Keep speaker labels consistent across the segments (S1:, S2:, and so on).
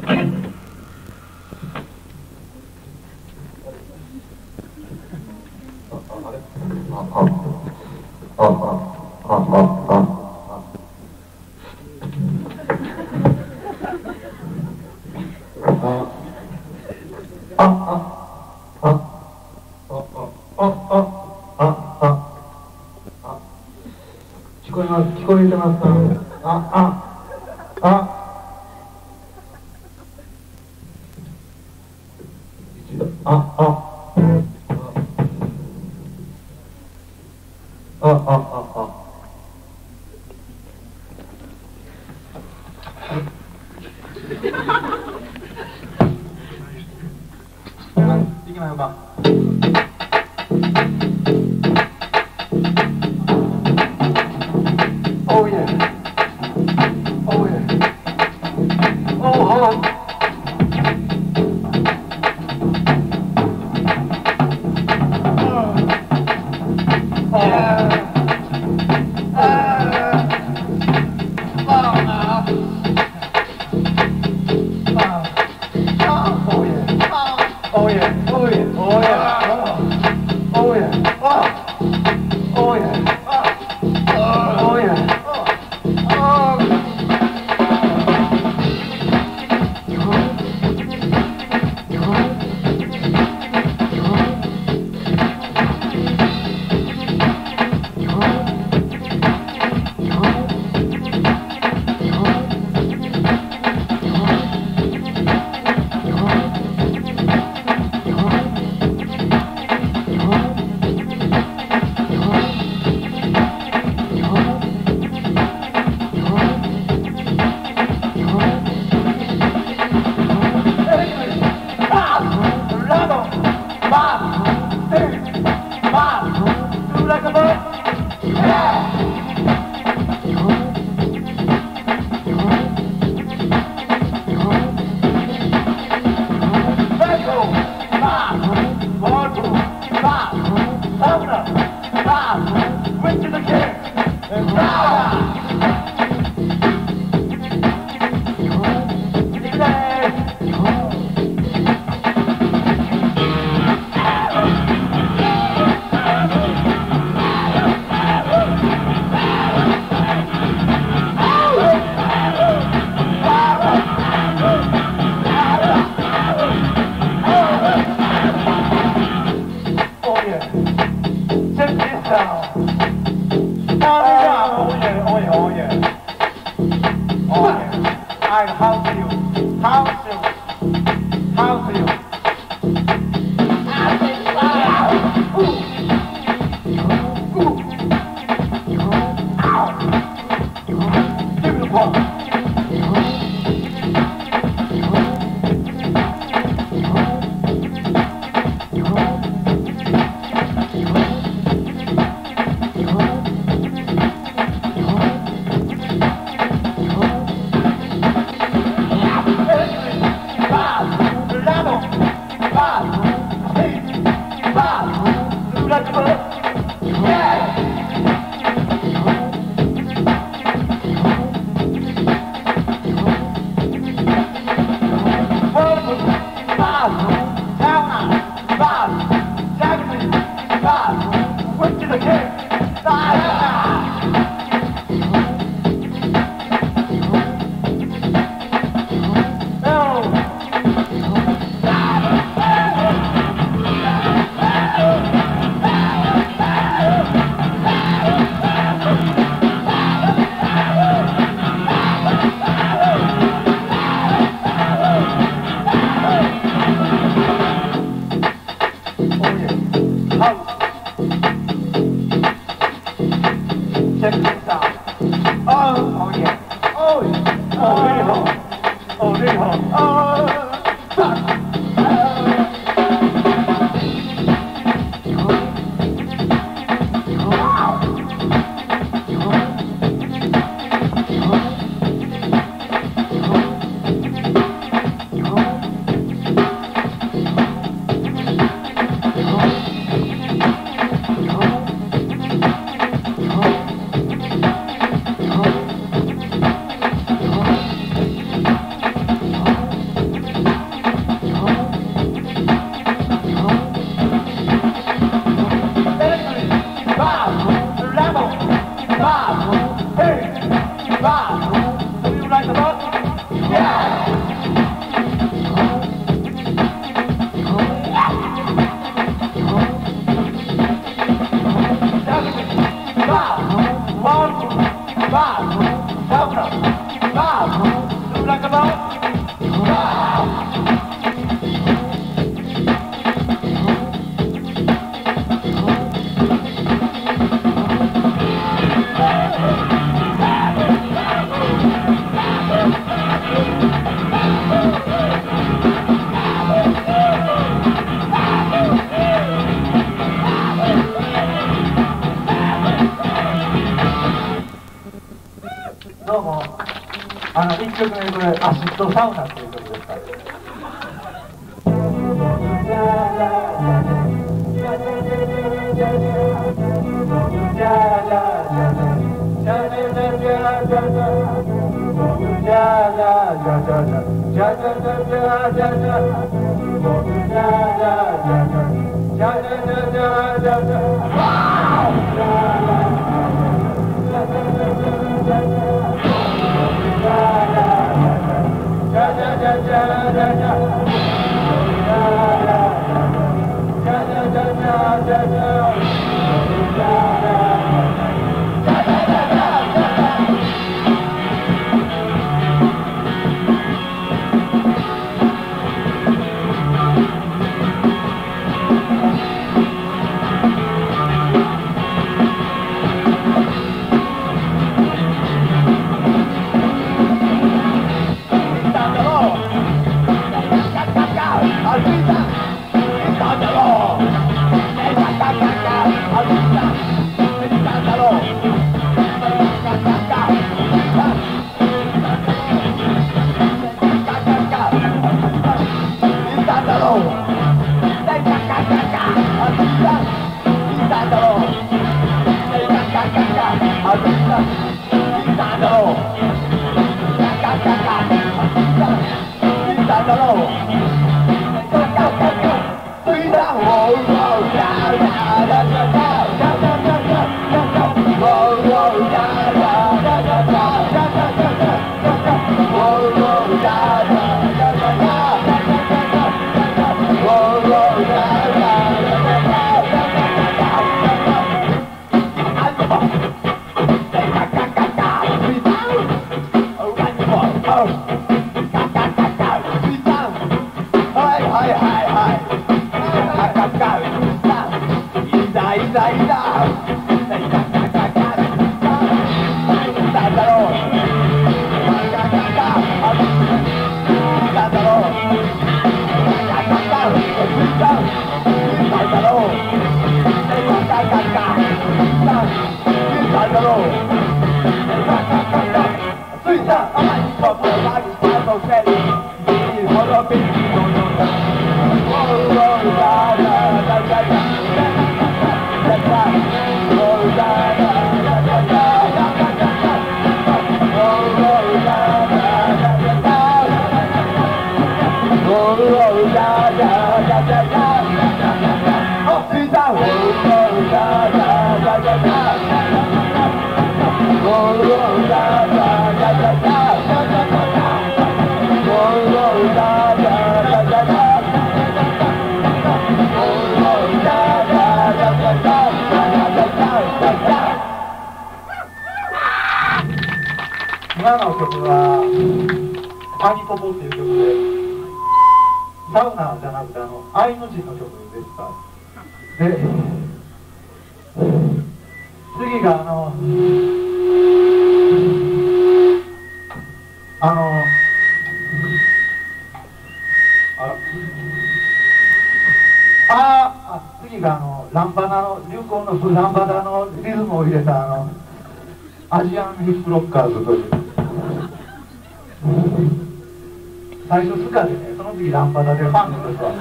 S1: 聞こえてますか？いきましょうか。Oh yeah. Oh yeah. Oh. 曲目これアシッドサウナっていう曲ですから。今の曲はアニポポっていう曲で、サウナじゃなくてアイヌ人の曲でした。で、次が次がランバダの流行のランバダのリズムを入れたアジアンヒップロッカーズという。最初スカでね、その次ランパダでファンクですわ。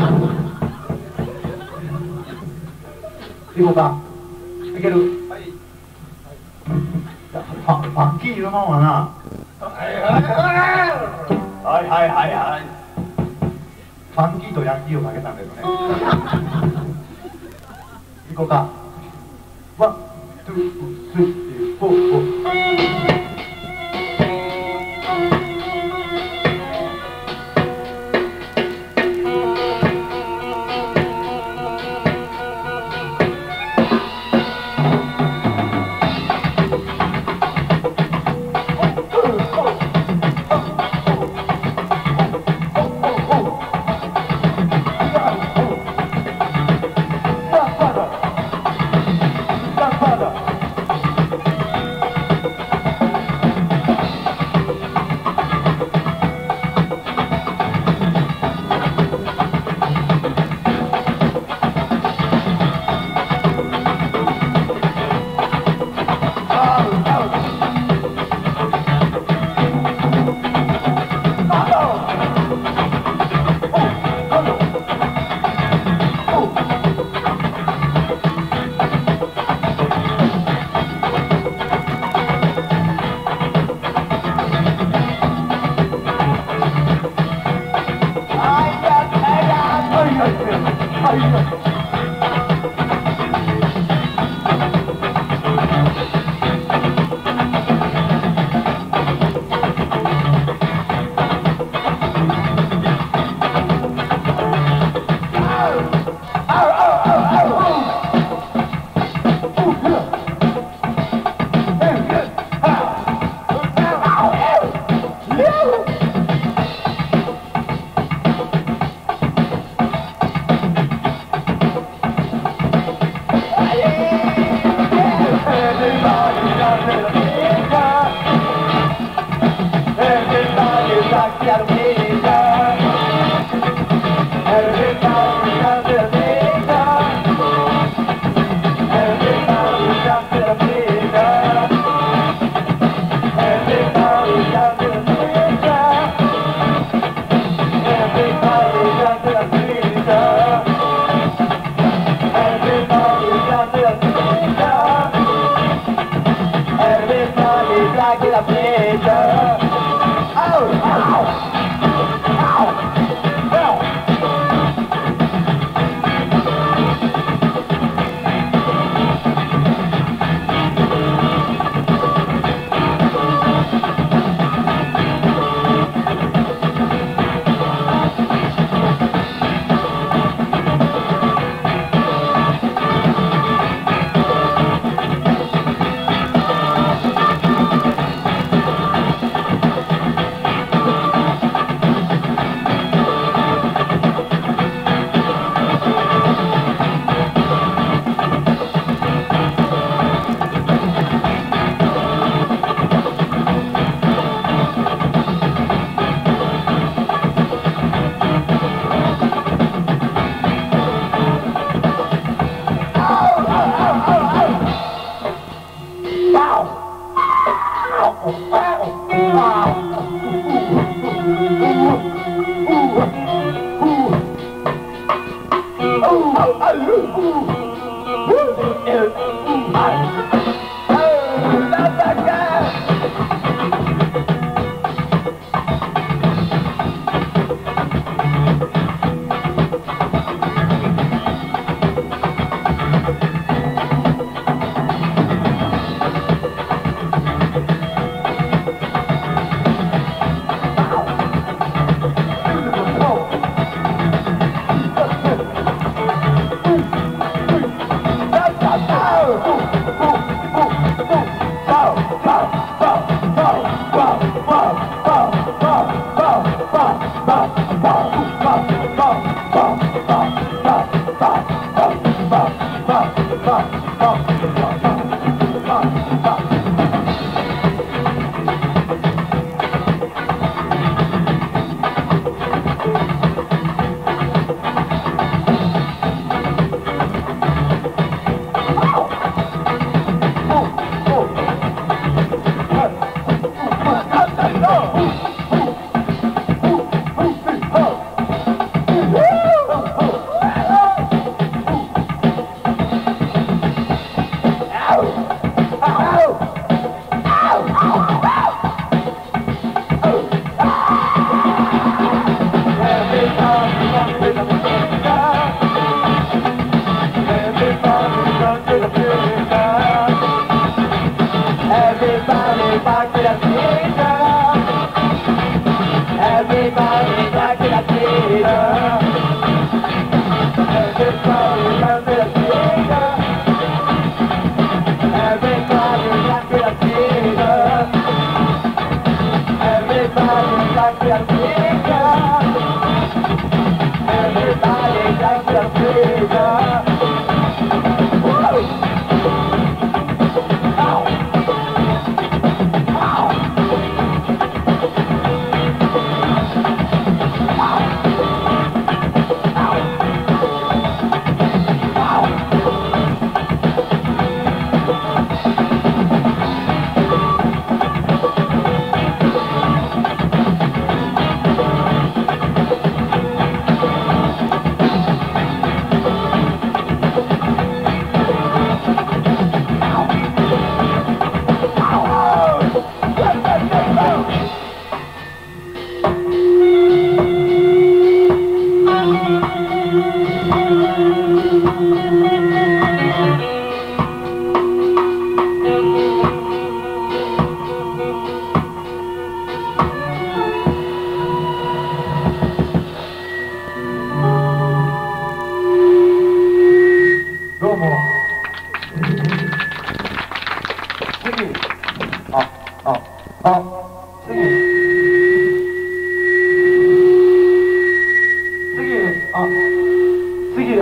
S1: いこうか。いける。はい。ファンキーいるもんはな。はいはいはいはい。ファンキーとヤンキーをかけたんだけどね。いこうか。ワン、ツー、スリー、フォー、フォー。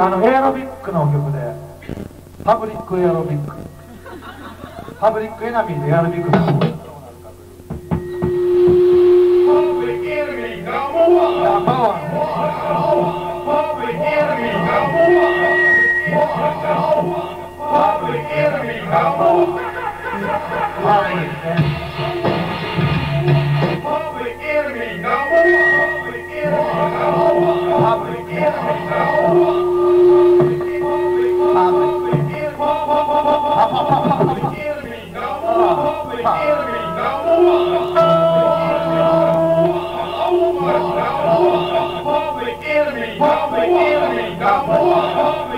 S1: エアロビックの曲で、パブリックエアロビック。パブリックエナミーでエアロビックの曲。
S2: Public enemy number one. Public enemy number one. Public enemy number one. Public enemy number one. Public enemy number one. Public enemy number one. Public enemy number one.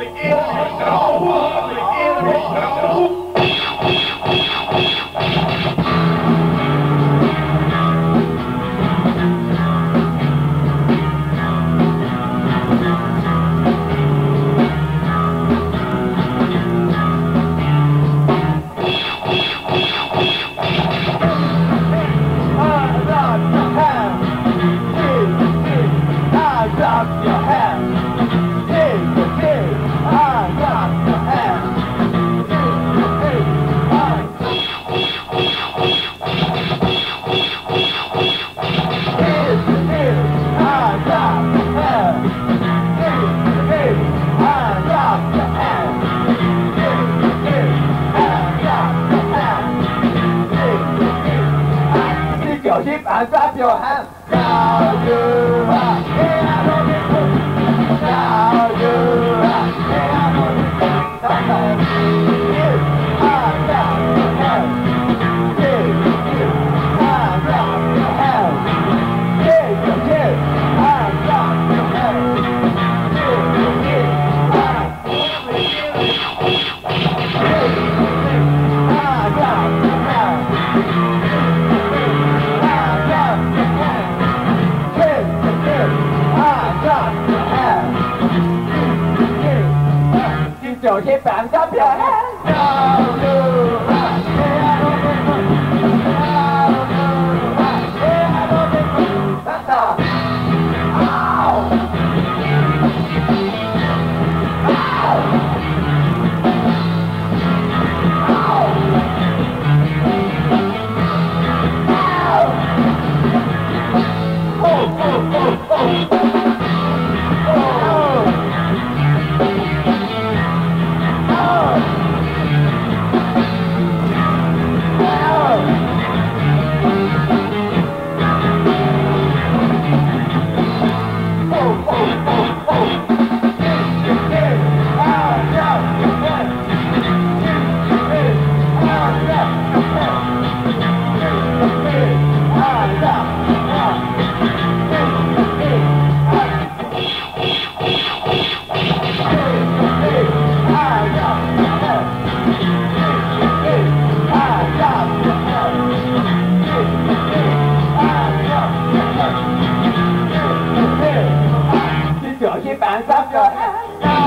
S3: And clap your hands. Now you are here. Now you are your hip and clap your hands. Now you are hip and clap your hands.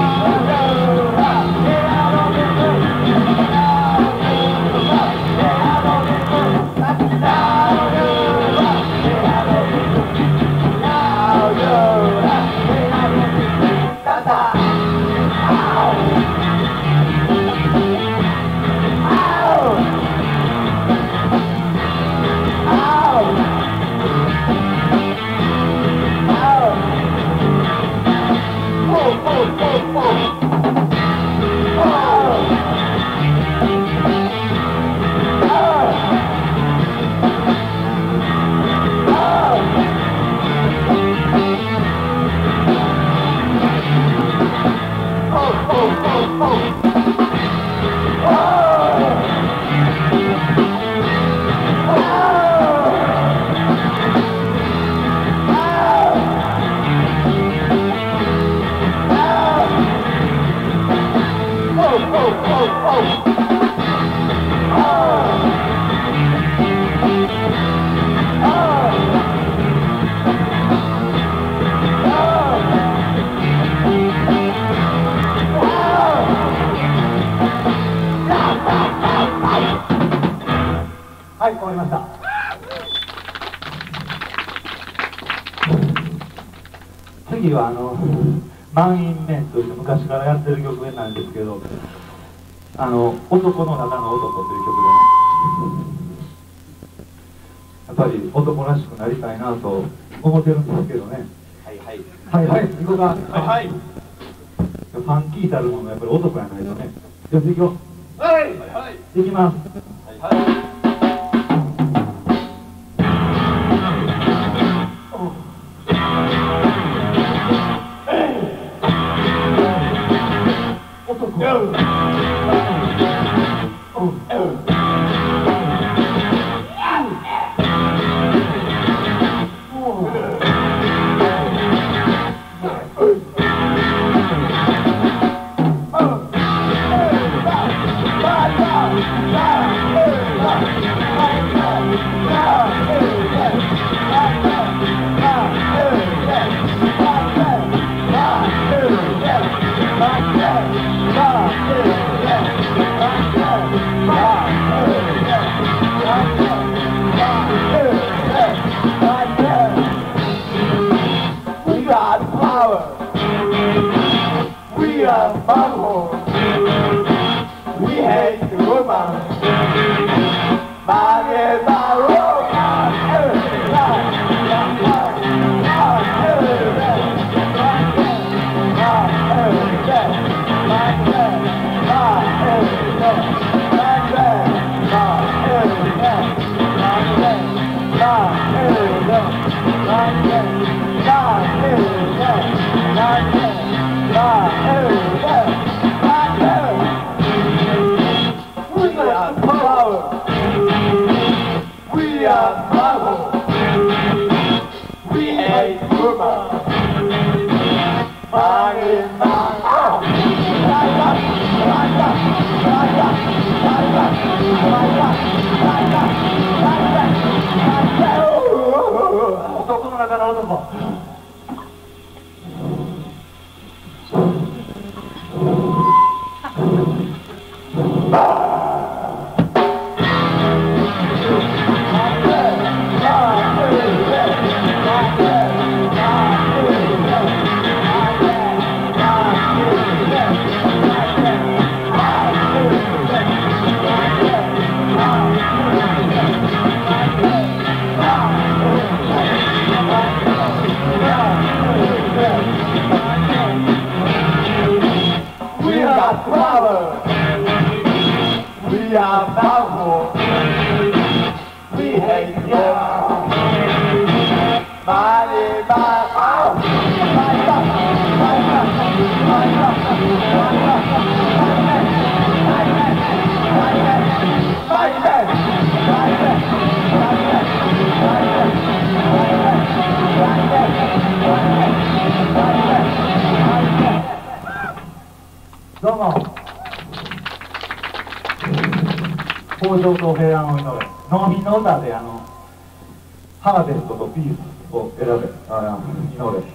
S1: はい、終わりました。次は満員面という昔からやってる曲なんですけど、男の中の男という曲でね、やっぱり男らしくなりたいなと思ってるんですけどね。
S3: はいはい
S1: はいはい、行こうか。
S3: はいはい
S1: ファンキーたるものやっぱり男やないとね。よし行こう。
S3: はいはい
S1: 行きます。
S3: はいはい
S1: 男の中の男。
S3: We are powerful. We hate together. Body by power.
S1: どうも。豊穣と平安を祈れ。農民の歌でハーベストとピースを選べ、祈れ。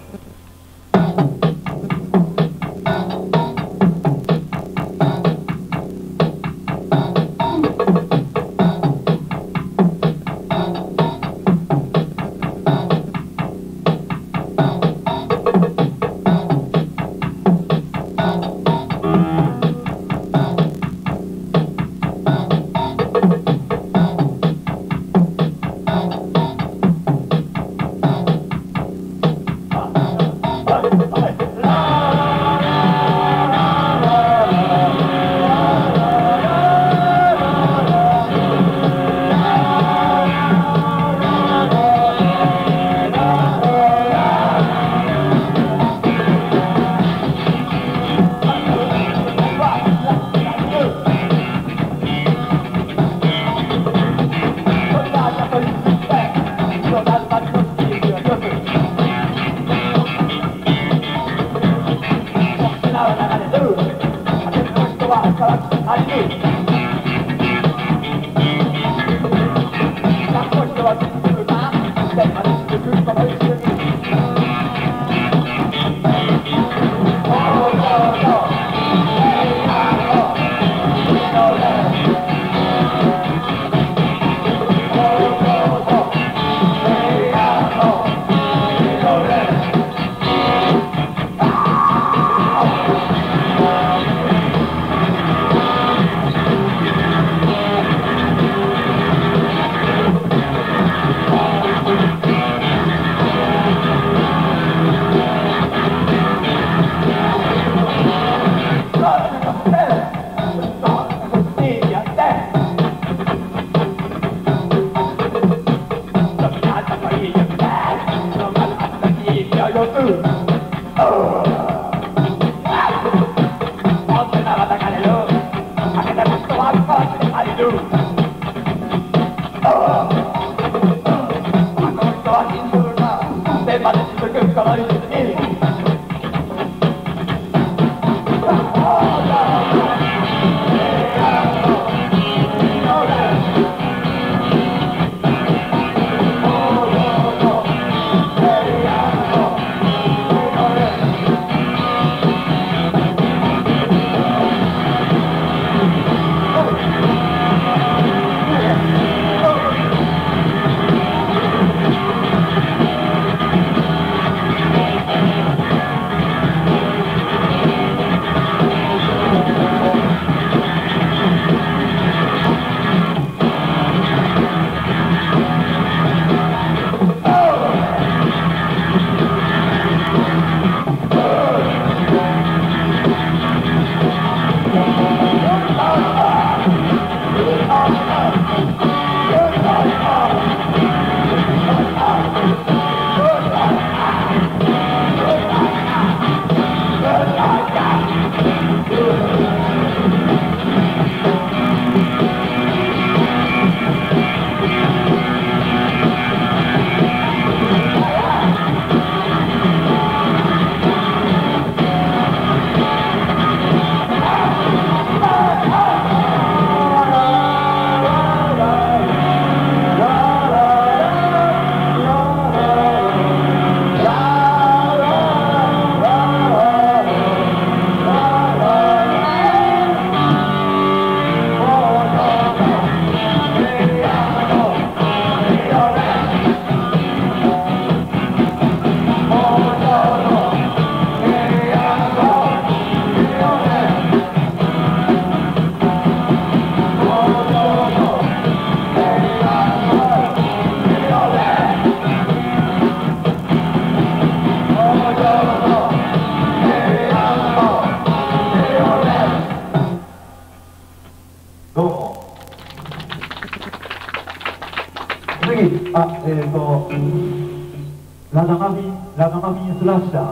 S1: ラガマフィンスラッシャー。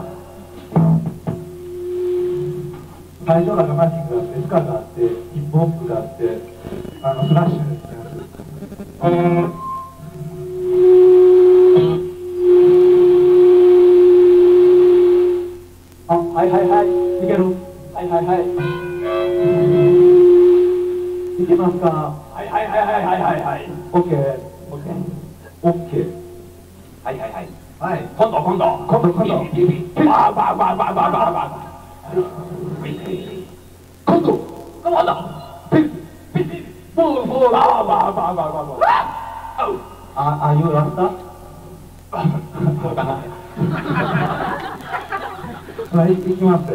S1: 最初ラガマフィンがあって、スカがあって、ヒップホップがあって、スラッシュですね。はいはいはい、いける。はいはいはい。いけますか。
S3: はいはいはいはいはいはいはい。
S1: オッケー。オッケー。オッケー。
S3: はいはいはい。
S1: はい。
S3: 今度。
S1: 今度。
S3: バーバーバーバーバーバーバー。今度。今度。ピッピッ。ボーボーバーバーバーバーバーバー。
S1: あいうラスタ？
S3: そうかな。
S1: はい、いきます。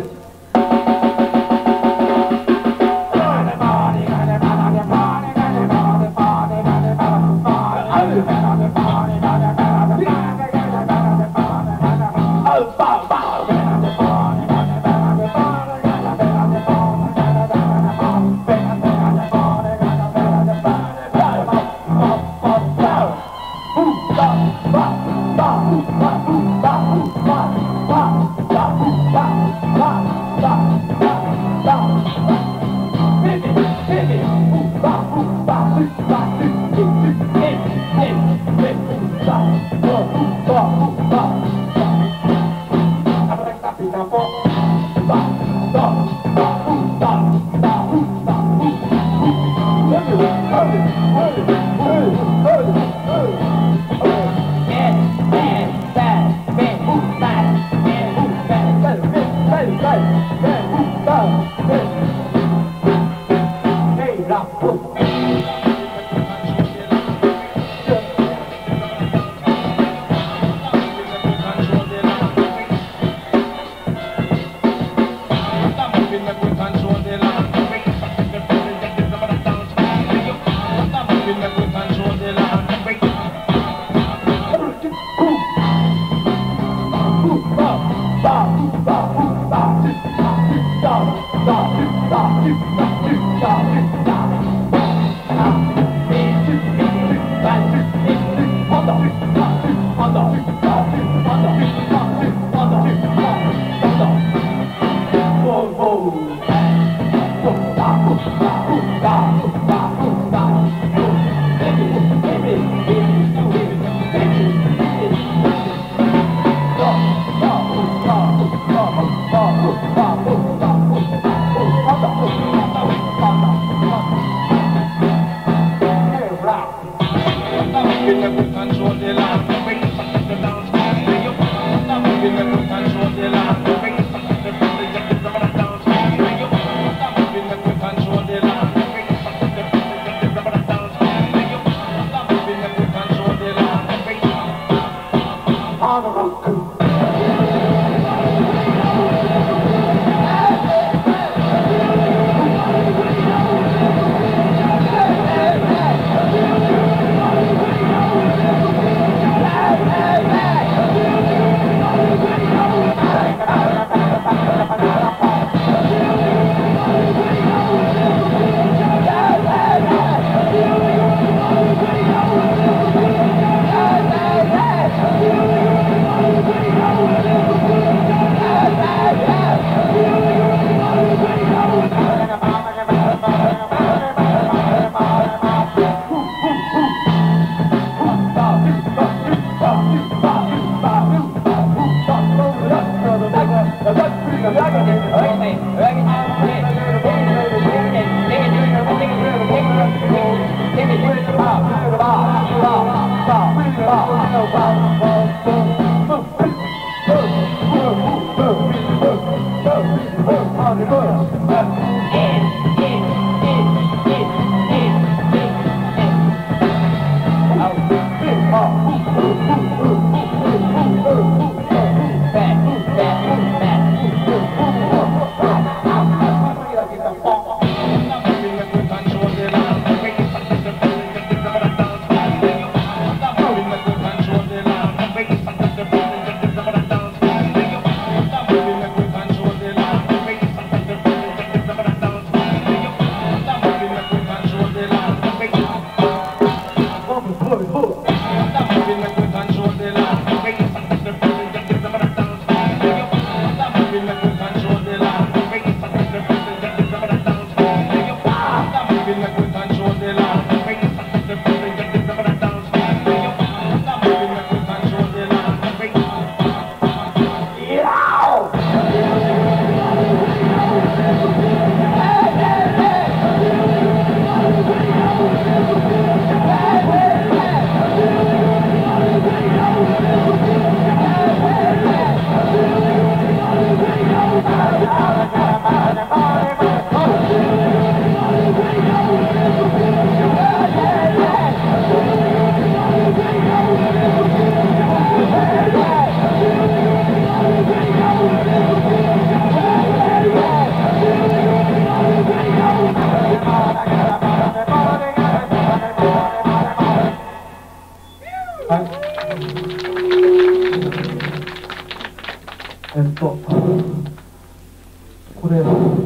S1: これ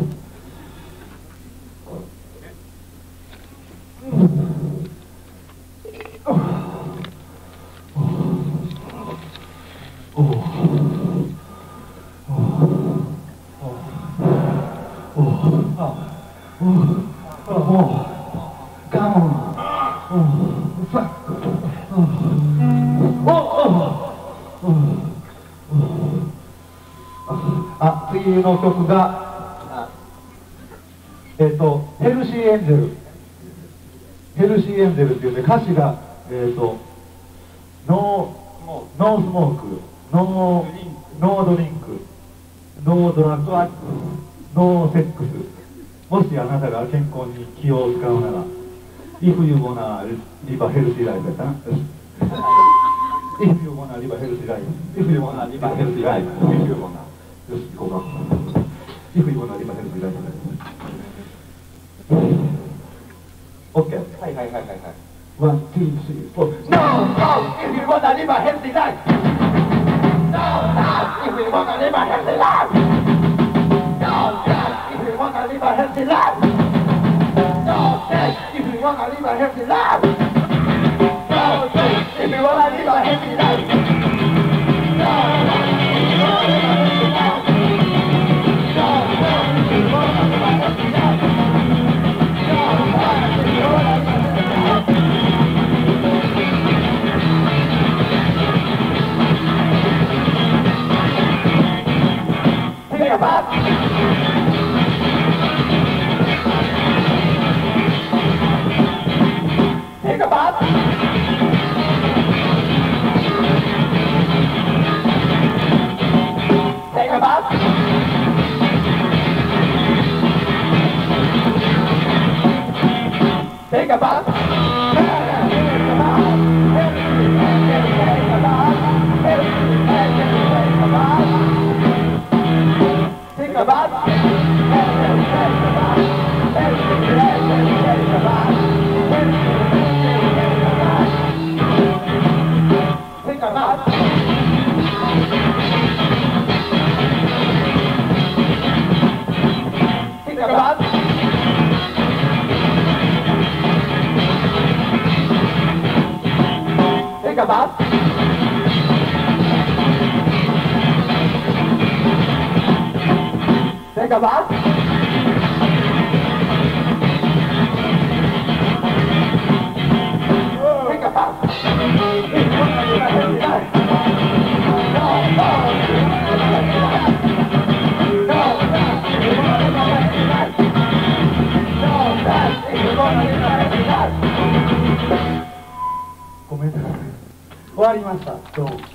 S1: 次の曲がヘルシーエンジェル、ヘルシーエンジェルっていうんで、歌詞がノースモーク、ノードリンク、ノードラッグ、ノーセックス。もしあなたが健康に気を使うなら If you wanna live a healthy life やったな。If you wanna live a healthy life, If you wanna live a healthy life, If you wanna よし、行こうか。If you wanna live a healthy life. OK。
S3: はいはいはいはいはい。
S1: 1、2、3、4。
S3: No, no, if you wanna live a healthy life. No, no, if you wanna live a healthy life. No, no, if you wanna live a healthy life. No, no, if you wanna live a healthy life. No, no, if you wanna live a healthy life. No, no, if you wanna live a healthy life. No, no, if you wanna live a healthy life. No, no, if you wanna live a healthy life. Think about Think about Think about Think about Think about Think about Think about
S1: ごめんなさい。終わりました。どうも。